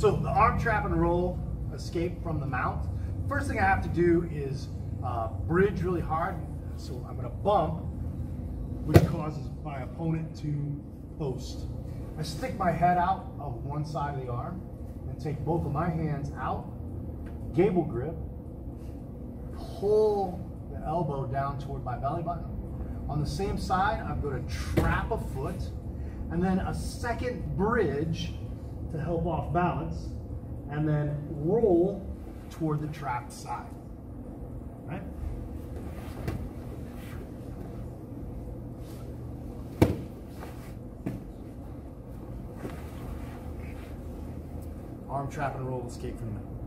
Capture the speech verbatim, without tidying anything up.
So the arm trap and roll escape from the mount. First thing I have to do is uh, bridge really hard. So I'm going to bump, which causes my opponent to post. I stick my head out of one side of the arm and take both of my hands out, gable grip, pull the elbow down toward my belly button. On the same side, I'm going to trap a foot and then a second bridge to help off balance, and then roll toward the trapped side. Right? Arm trap and roll, escape from the middle.